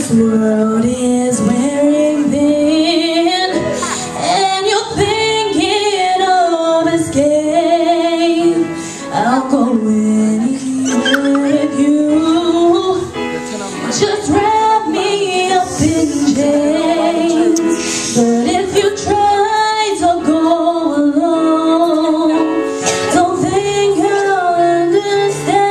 This world is wearing thin, and you're thinking of escape. I'll go anywhere with you. Just wrap me up in chains. But if you try to go alone, don't think I'll understand.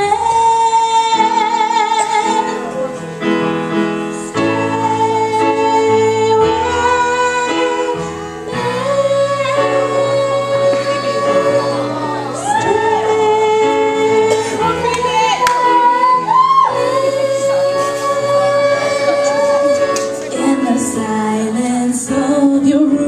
In the silence of your room,